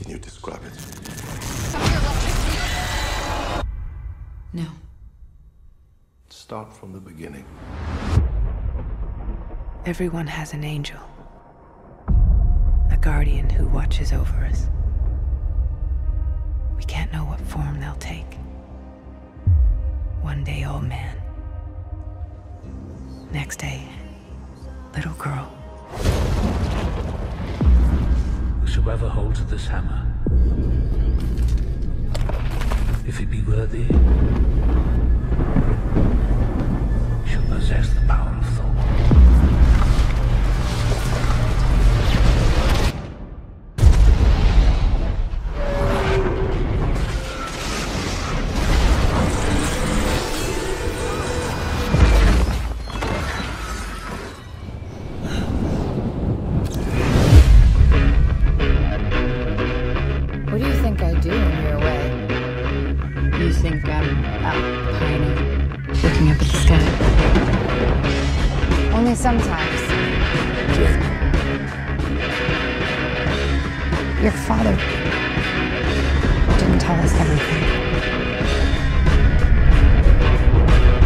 Can you describe it? No. Start from the beginning. Everyone has an angel. A guardian who watches over us. We can't know what form they'll take. One day, old man. Next day, little girl. Whosoever holds this hammer, if he be worthy, shall possess the power of Thor. What do you think I do when you're away? You think I'm out pining, looking up at the sky? Only sometimes. Your father didn't tell us everything.